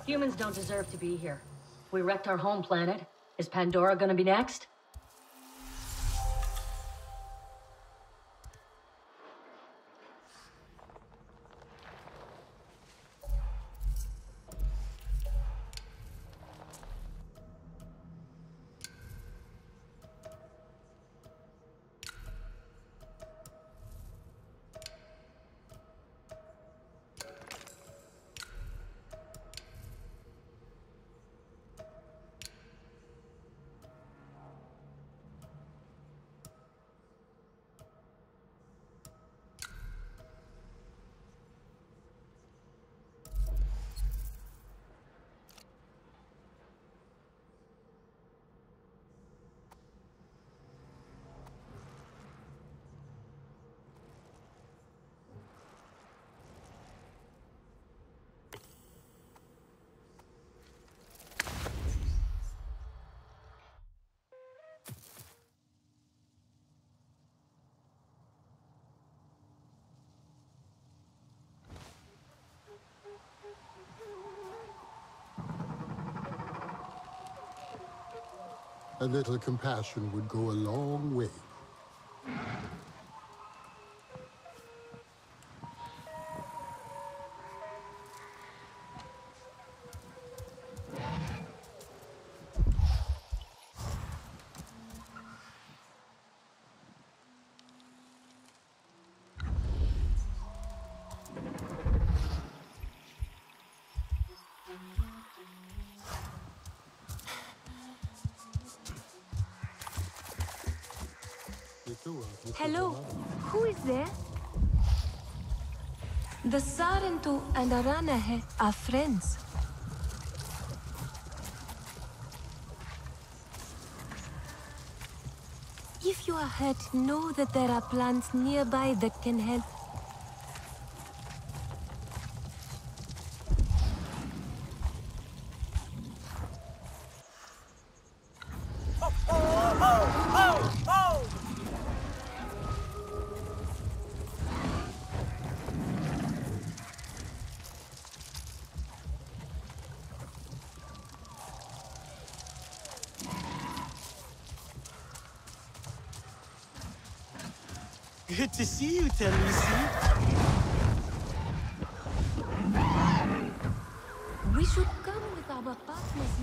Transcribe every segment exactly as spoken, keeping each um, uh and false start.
Humans don't deserve to be here. We wrecked our home planet. Is Pandora gonna be next? A little compassion would go a long way. Hello, who is there? The Sarentu and Aranahe are friends. If you are hurt, know that there are plants nearby that can help. Good to see you, Talisi. We should come with our partners.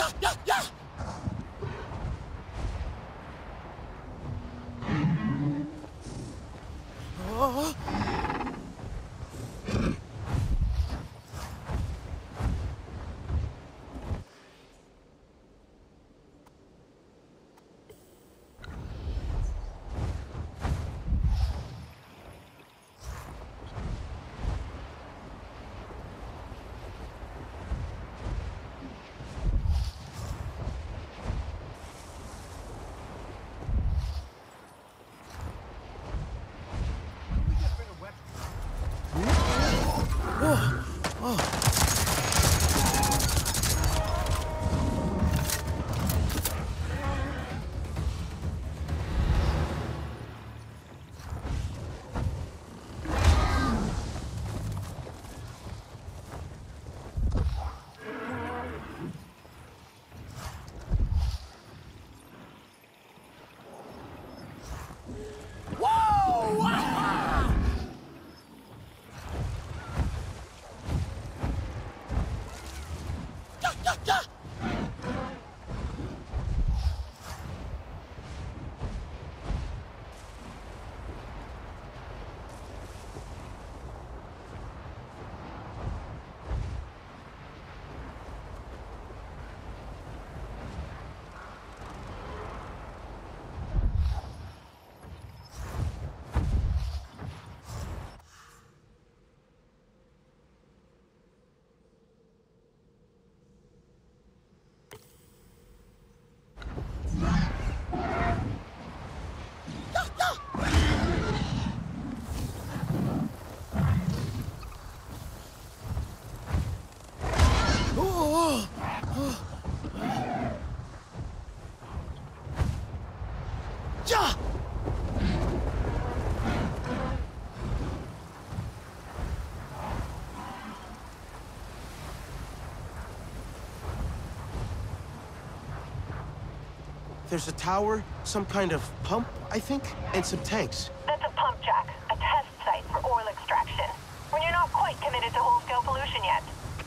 There's a tower, some kind of pump, I think, and some tanks. That's a pump jack, a test site for oil extraction. When you're not quite committed to whole-scale pollution yet.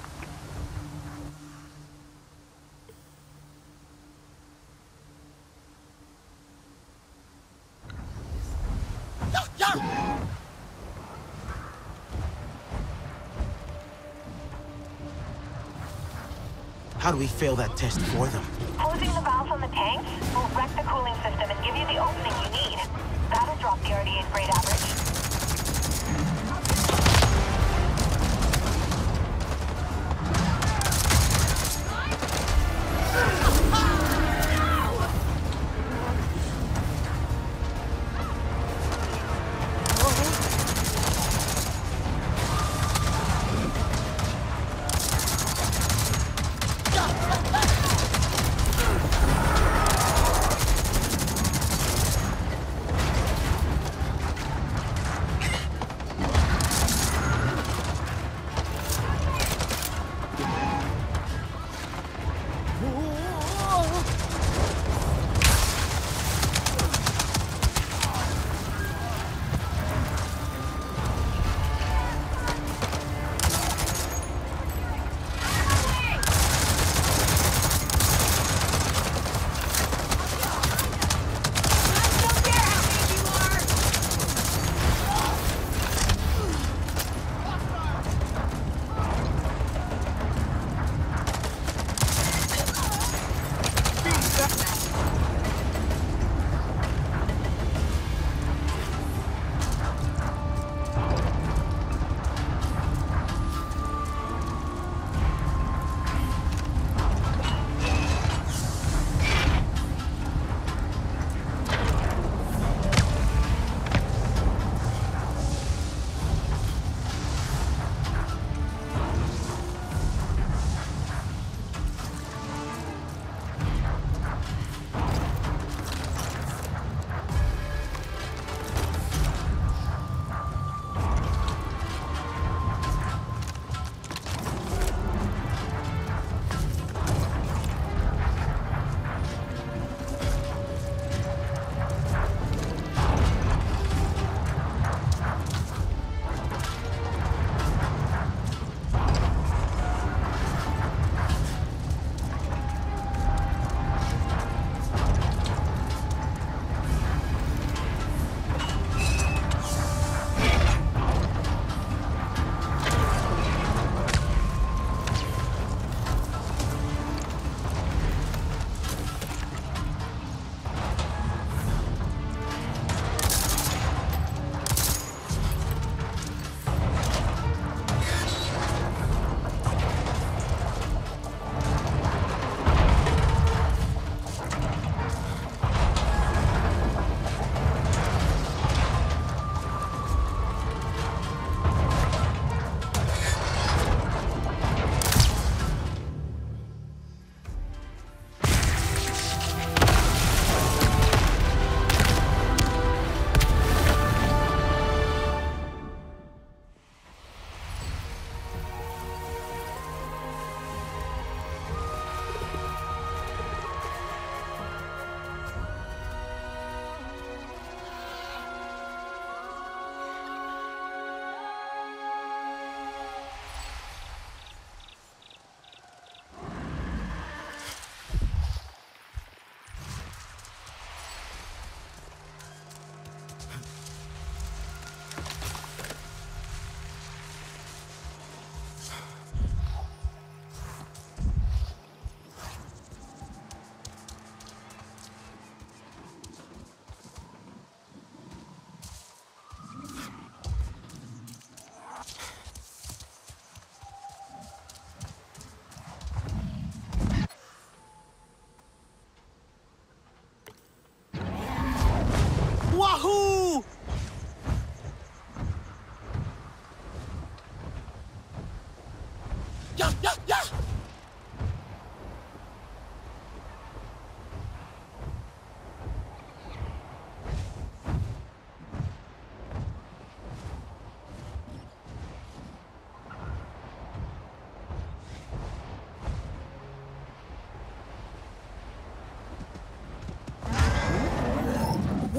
How do we fail that test for them? Closing the valves on the tanks will wreck the cooling system and give you the opening you need. That'll drop the R D A's grade average.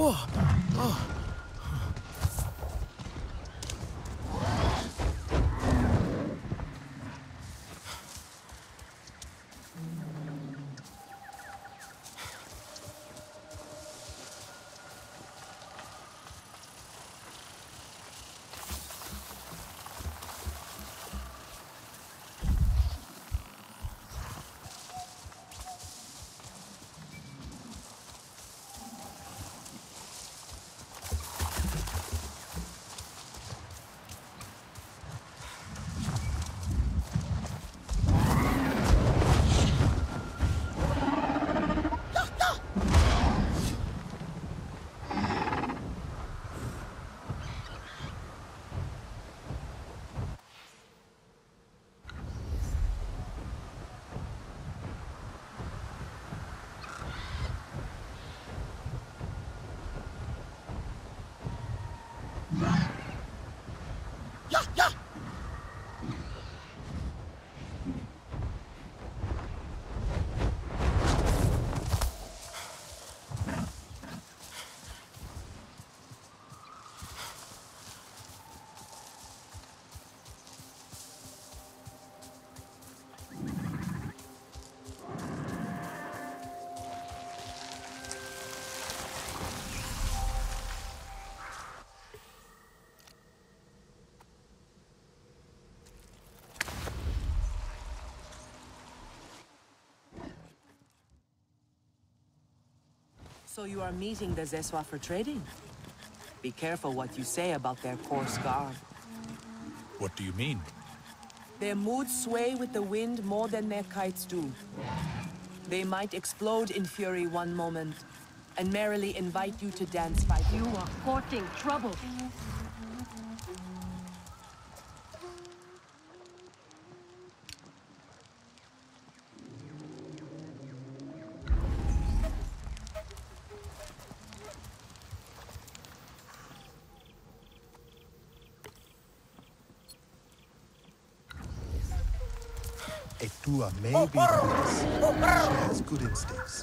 So you are meeting the Zeswa for trading? Be careful what you say about their coarse garb. What do you mean? Their moods sway with the wind more than their kites do. They might explode in fury one moment, and merrily invite you to dance fight. You are courting trouble. Etua may be ruthless. She has good instincts.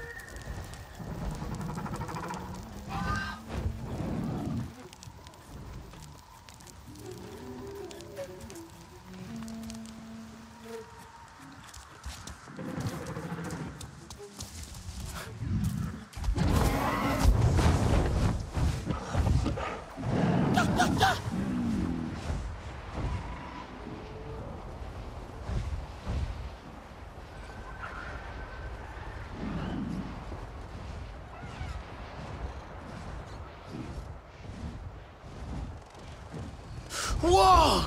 Whoa!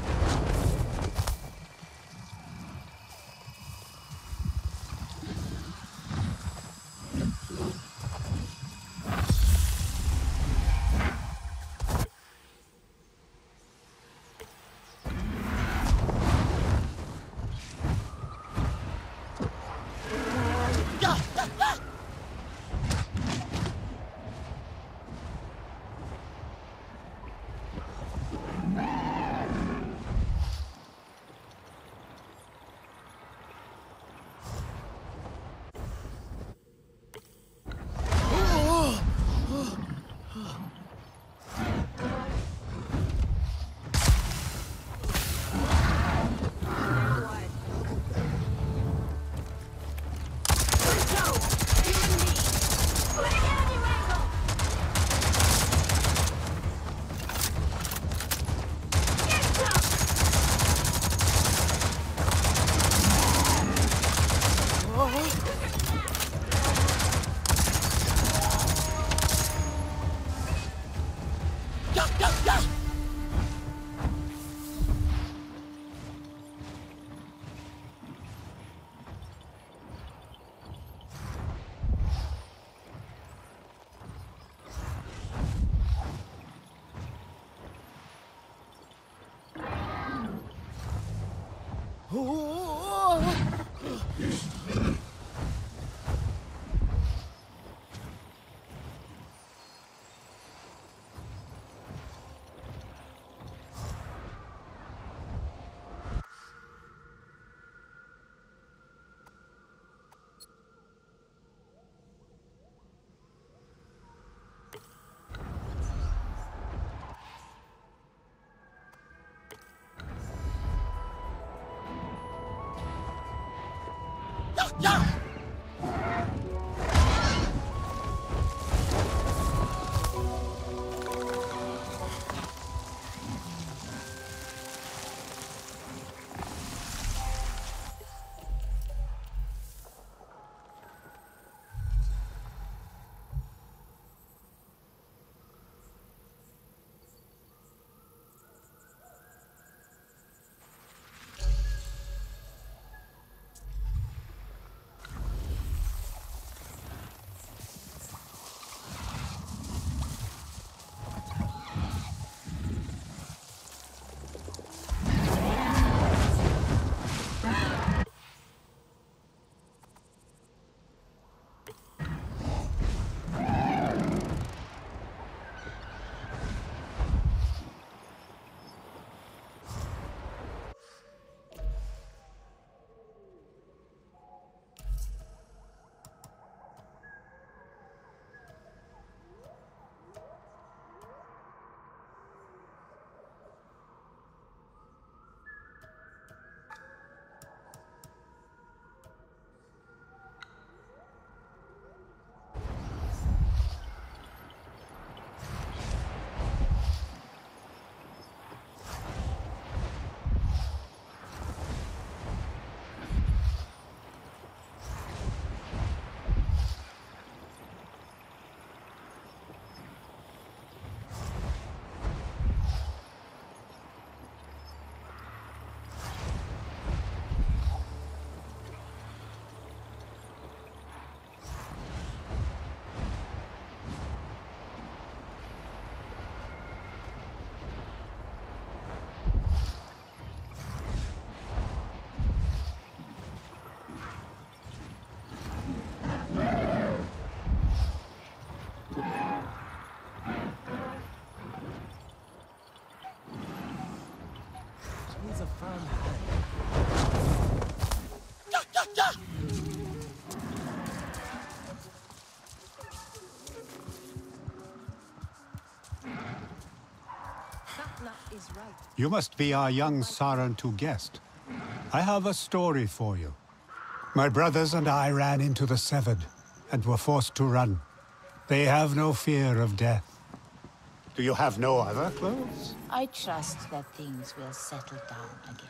You must be our young Sarantu guest. I have a story for you. My brothers and I ran into the Severed, and were forced to run. They have no fear of death. Do you have no other clothes? I trust that things will settle down again.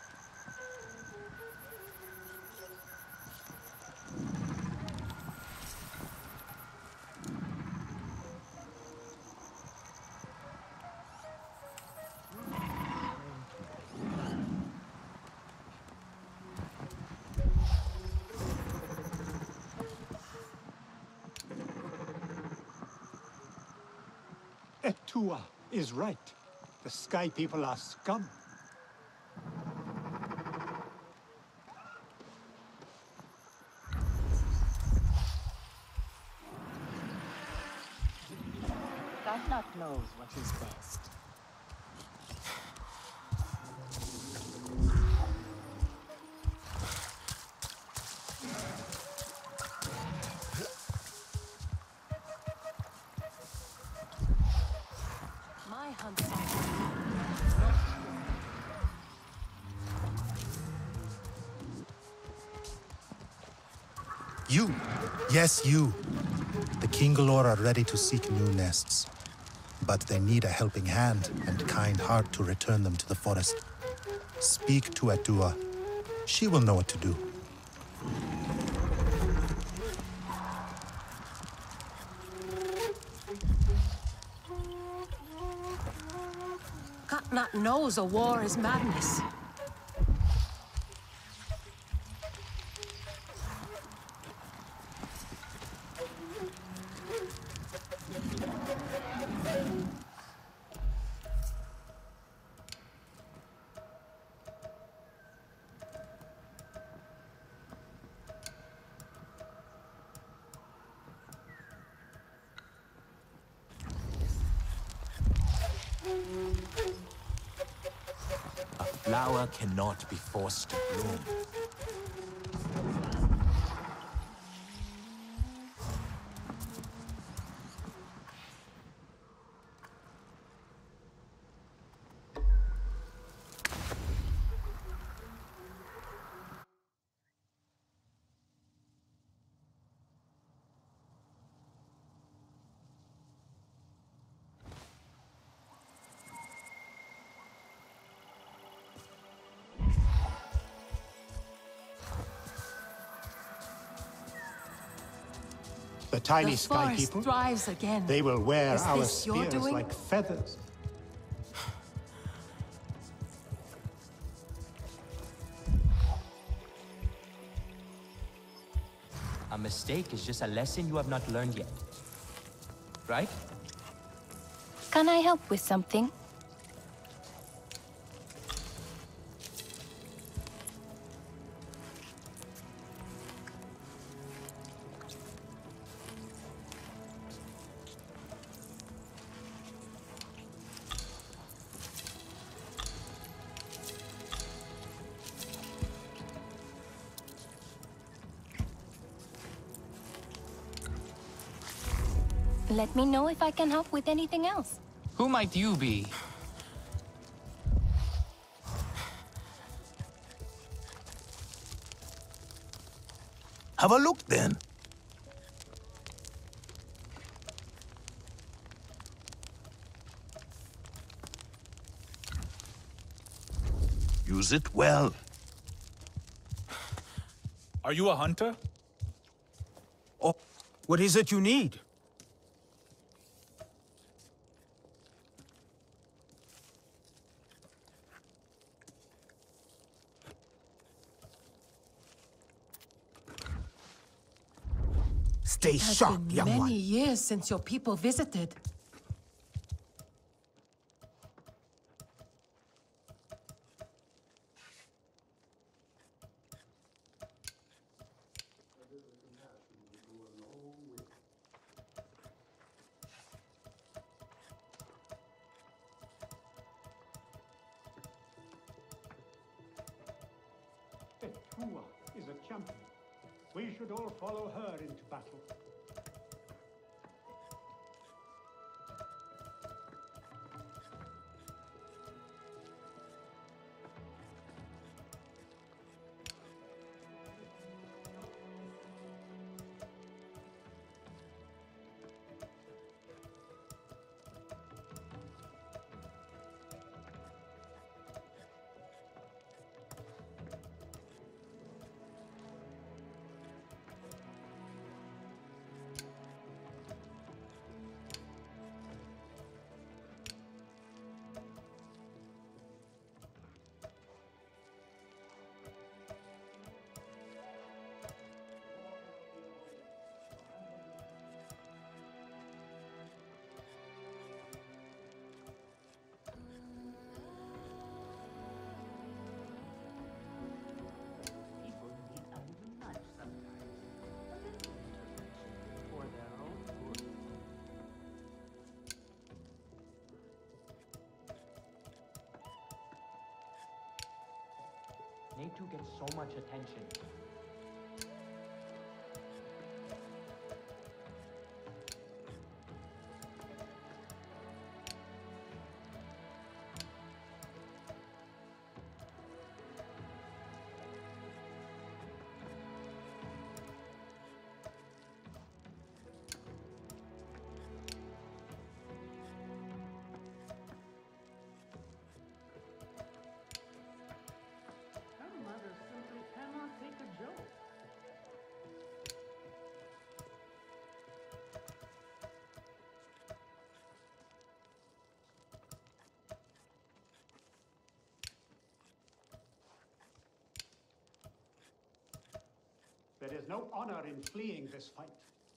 Etua is right. The Sky People are scum. Gatnat knows what is best. My hunt song. You! Yes, you! The Kingalore are ready to seek new nests. But they need a helping hand and kind heart to return them to the forest. Speak to Etua. She will know what to do. Gatnat knows a war is madness. A flower cannot be forced to bloom. The tiny The Sky forest People, thrives again. they will wear Is our this your spears doing? like feathers. A mistake is just a lesson you have not learned yet. Right? Can I help with something? Let me know if I can help with anything else. Who might you be? Have a look then. Use it well. Are you a hunter? Oh, what is it you need? Stay It has sharp, been young many one. years since your people visited. Tua is a champion. We should all follow her into battle. Natu gets so much attention. There is no honor in fleeing this fight.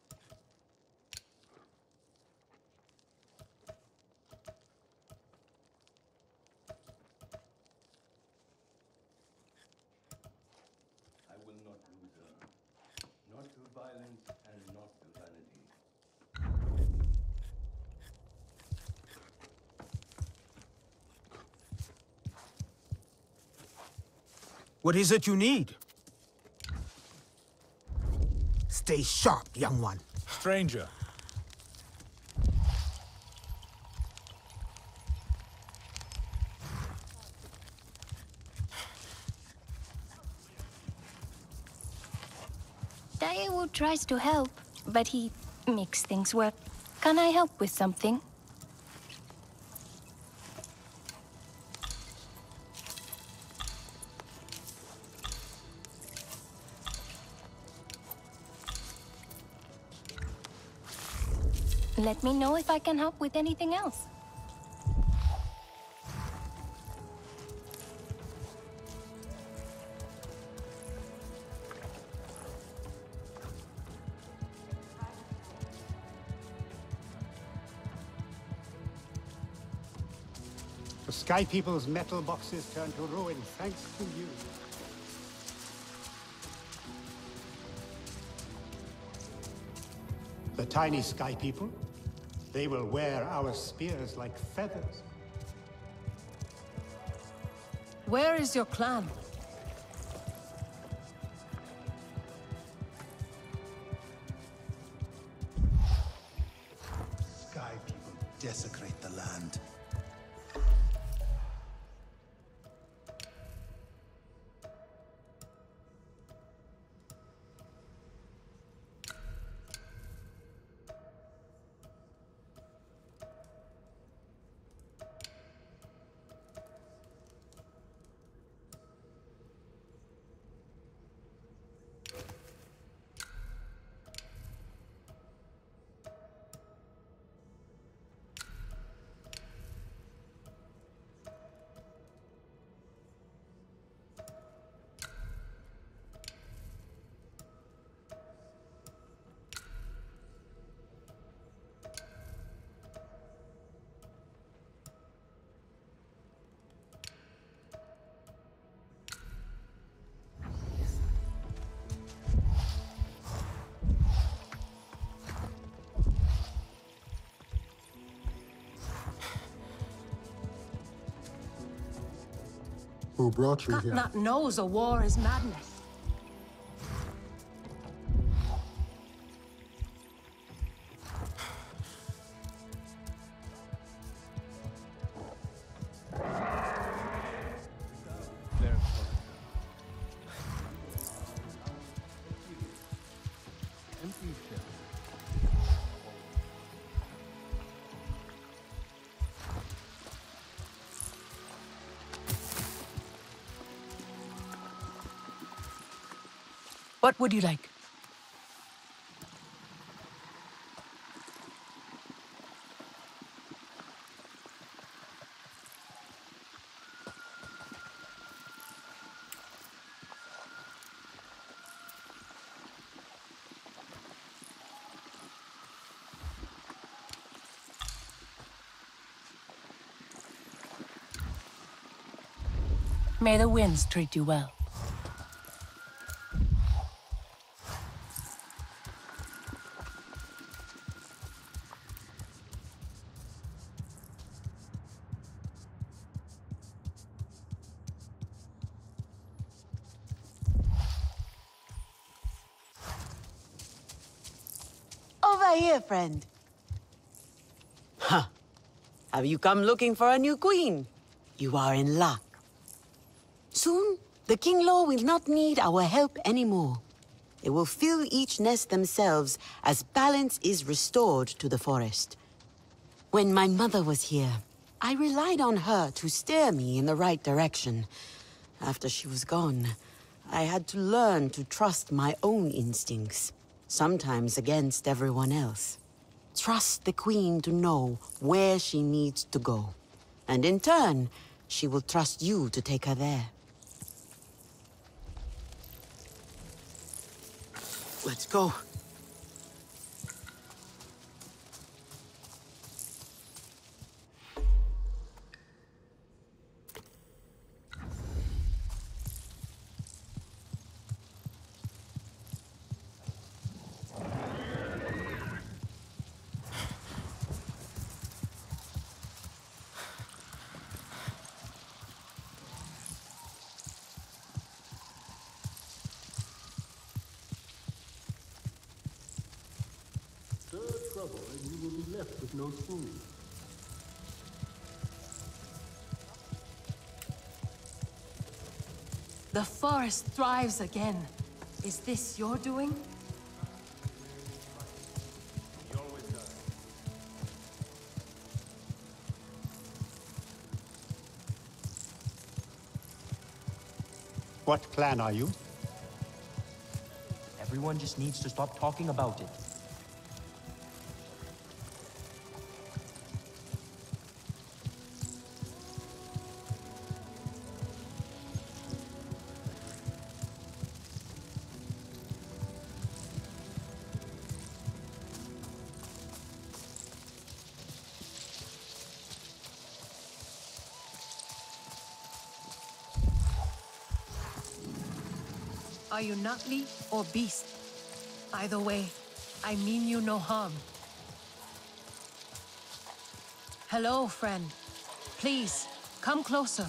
I will not lose her. Not through violence and not through vanity. What is it you need? Stay sharp, young one. Stranger. Daewoo tries to help, but he makes things work. Can I help with something? Let me know if I can help with anything else. The Sky People's metal boxes turn to ruin thanks to you. The tiny Sky People, they will wear our spears like feathers. Where is your clan? Sky People desecrate the land. Who brought you here? Katnat knows a war is madness. What would you like? May the winds treat you well. Over here, friend. Huh. Have you come looking for a new queen? You are in luck. Soon, the King Law will not need our help anymore. They will fill each nest themselves as balance is restored to the forest. When my mother was here, I relied on her to steer me in the right direction. After she was gone, I had to learn to trust my own instincts, sometimes against everyone else. Trust the Queen to know where she needs to go. And in turn, she will trust you to take her there. Let's go. Stir trouble and you will be left with no spoon. The forest thrives again. Is this your doing? He always does. What clan are you? Everyone just needs to stop talking about it. Are you Nutly or Beast? Either way, I mean you no harm. Hello, friend. Please, come closer.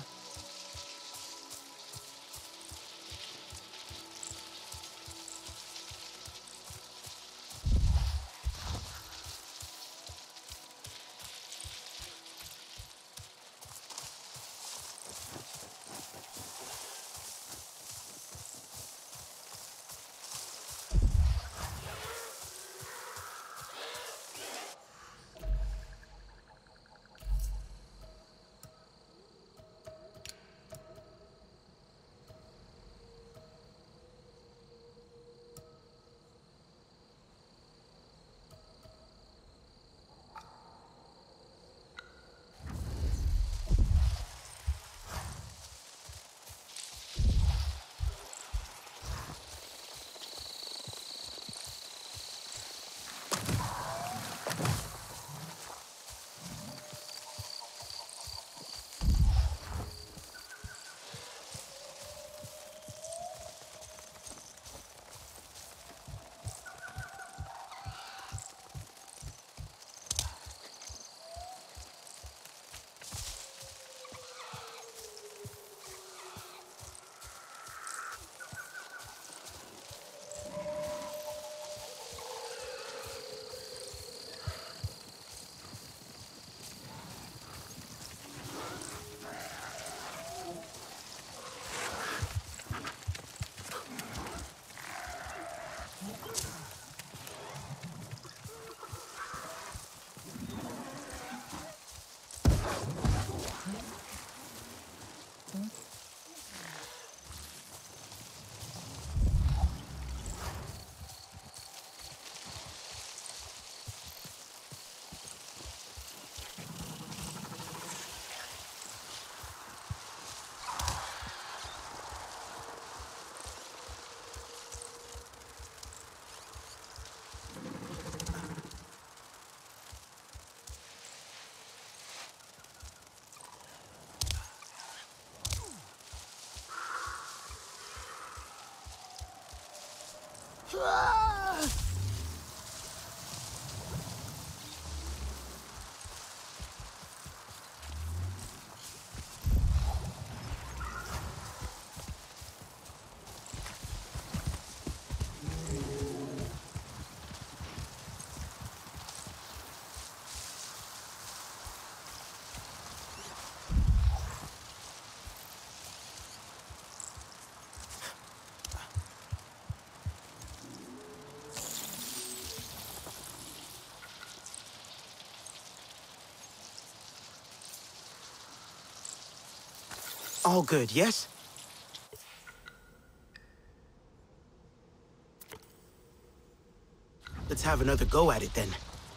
All good, yes? Let's have another go at it then.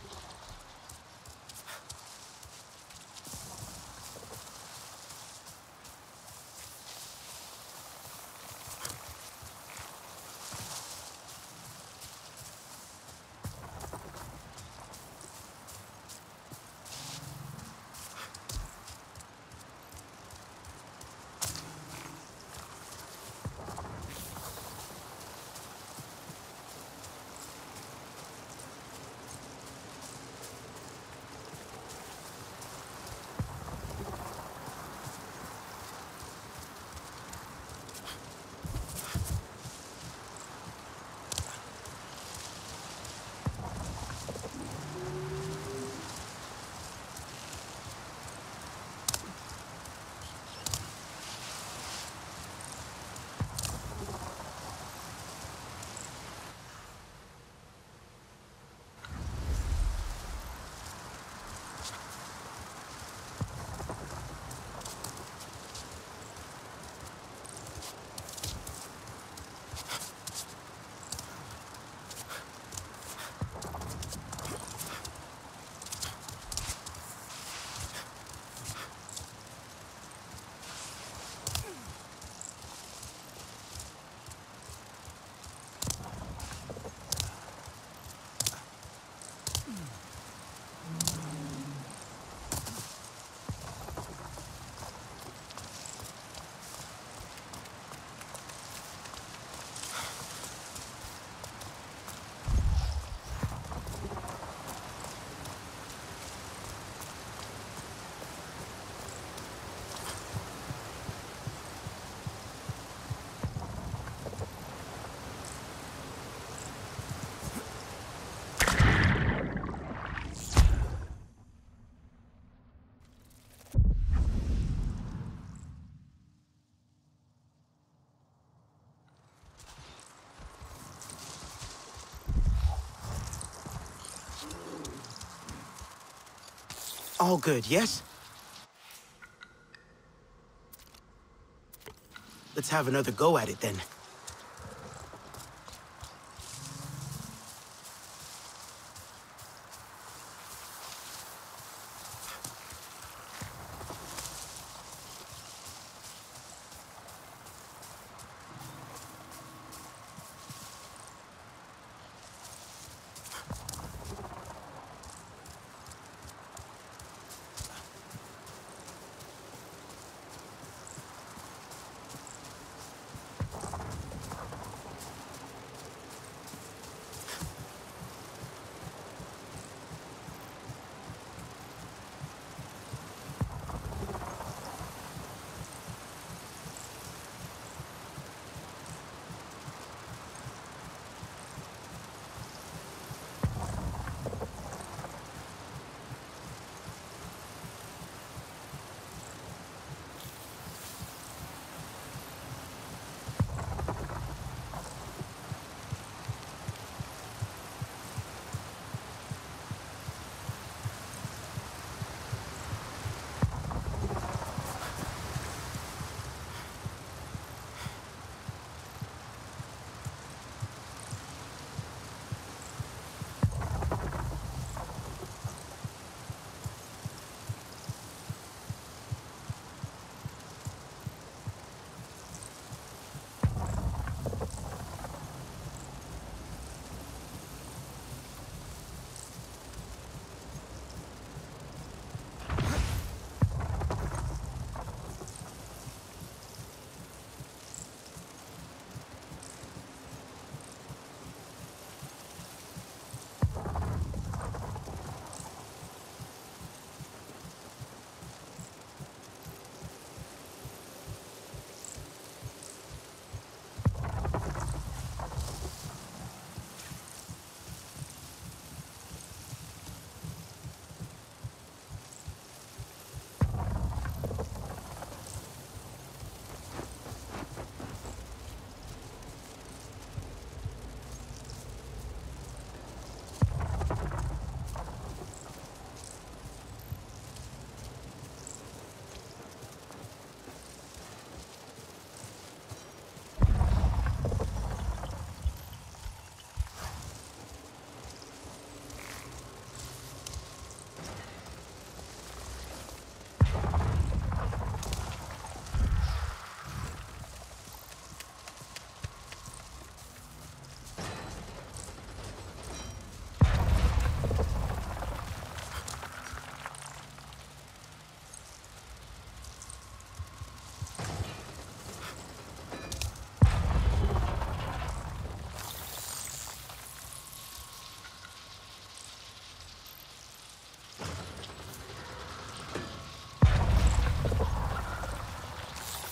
All good, yes? Let's have another go at it then.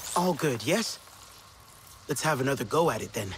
All good, yes? Let's have another go at it then.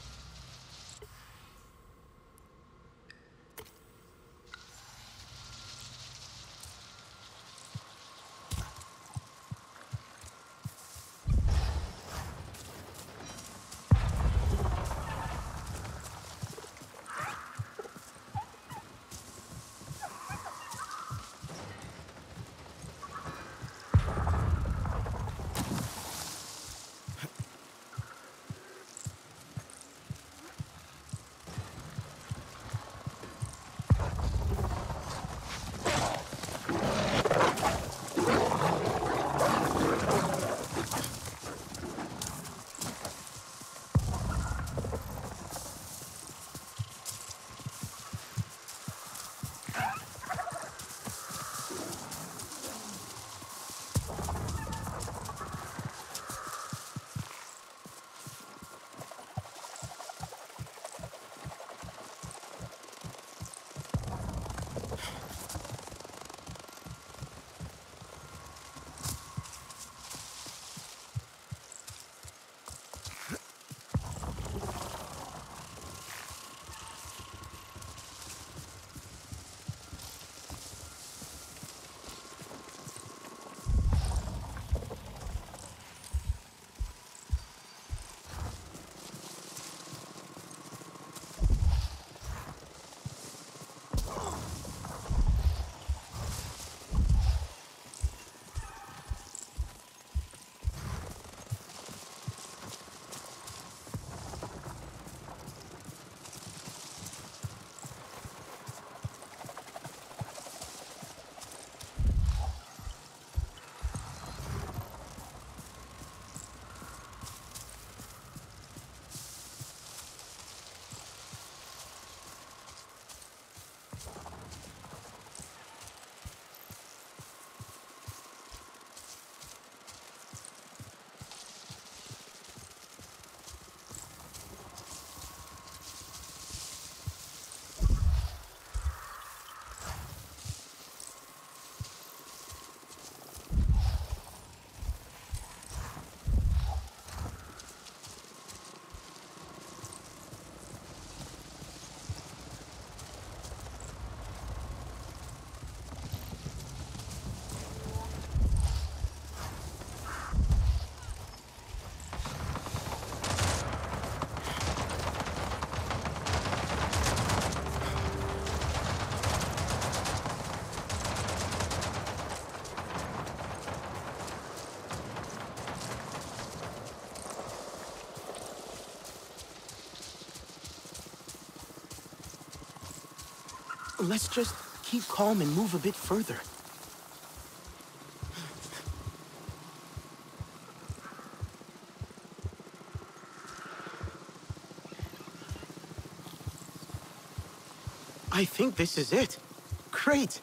Let's just keep calm and move a bit further. I think this is it. Great!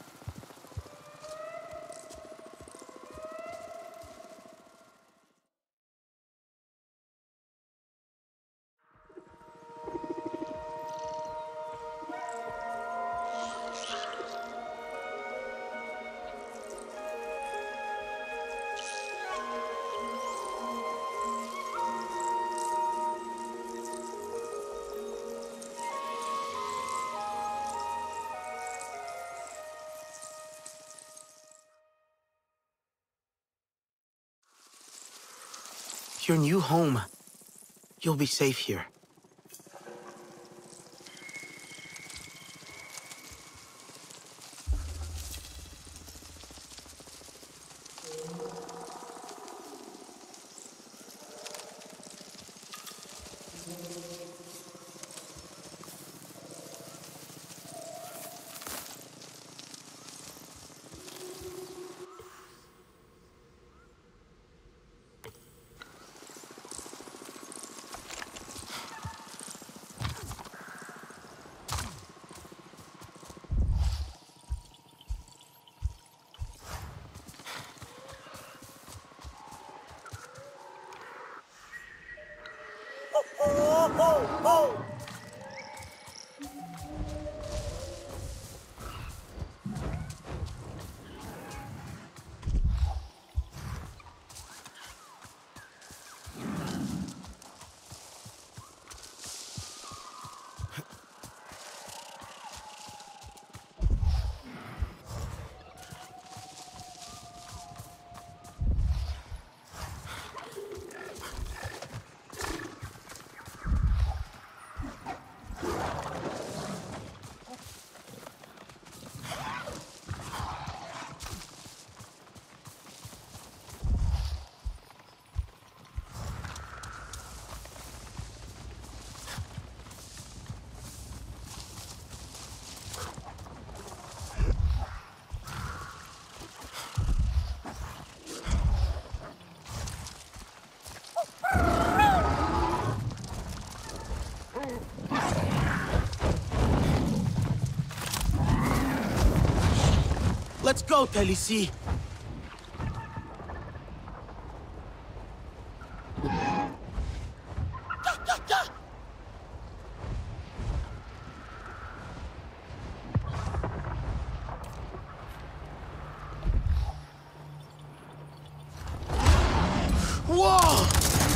Your new home. You'll be safe here. Let's go, Khaleesi. Whoa!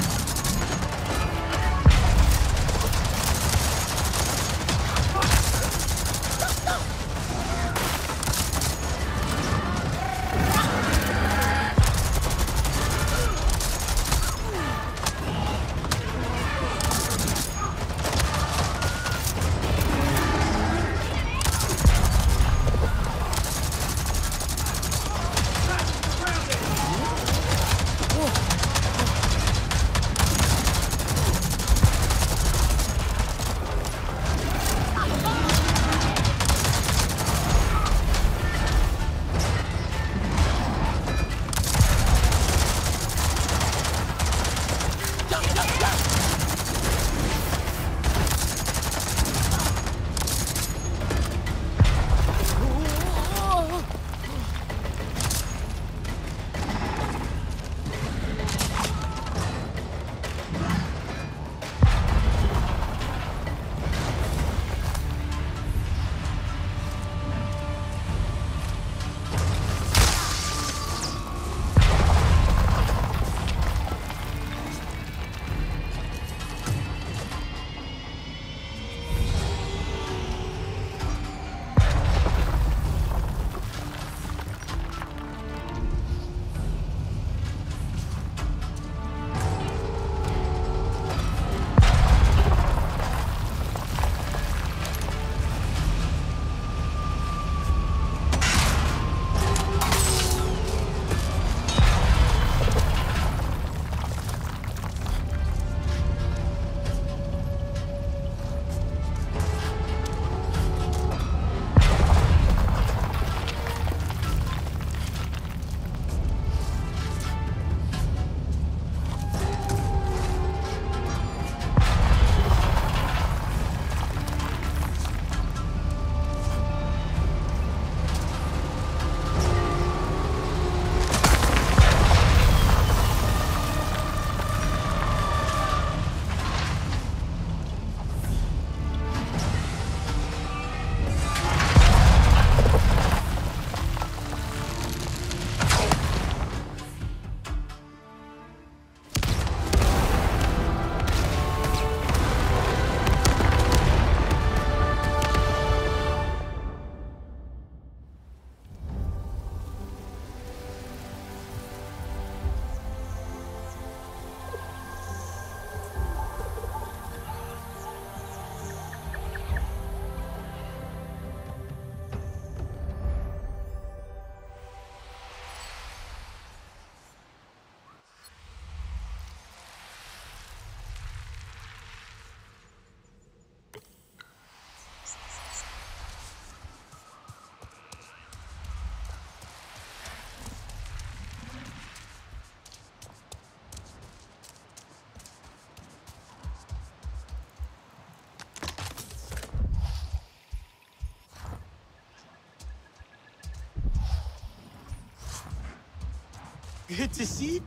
Good to see.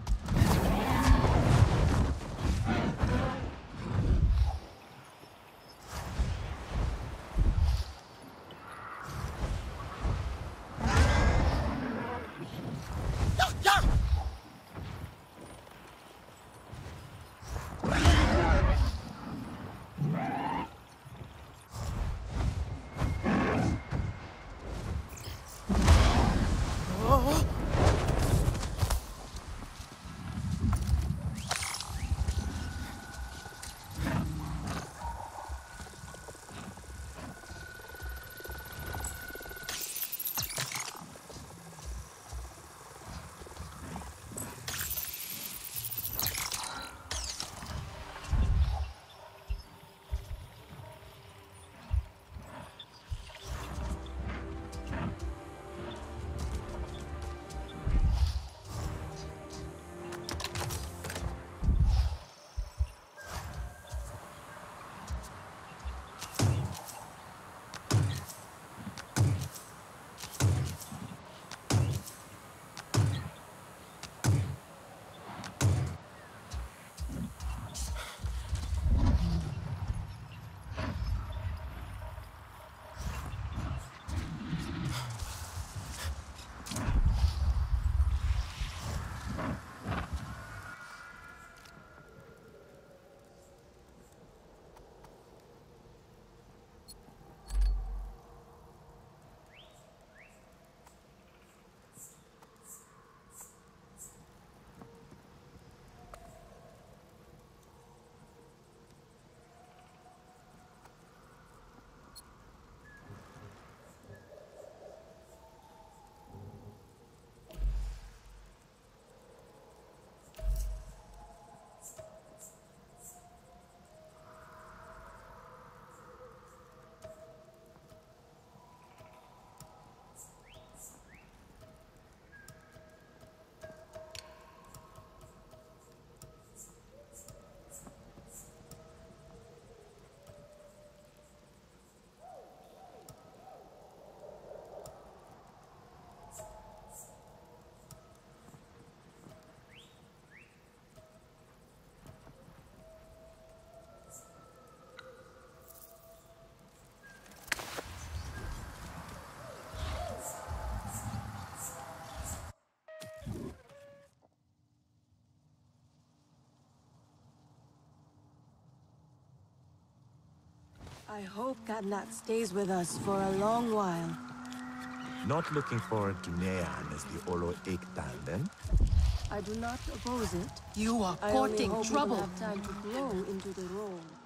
I hope Katnat stays with us for a long while. Not looking forward to Nean as the Olo Ektan, then? I do not oppose it. You are I only courting hope we will trouble. have time to grow into the role.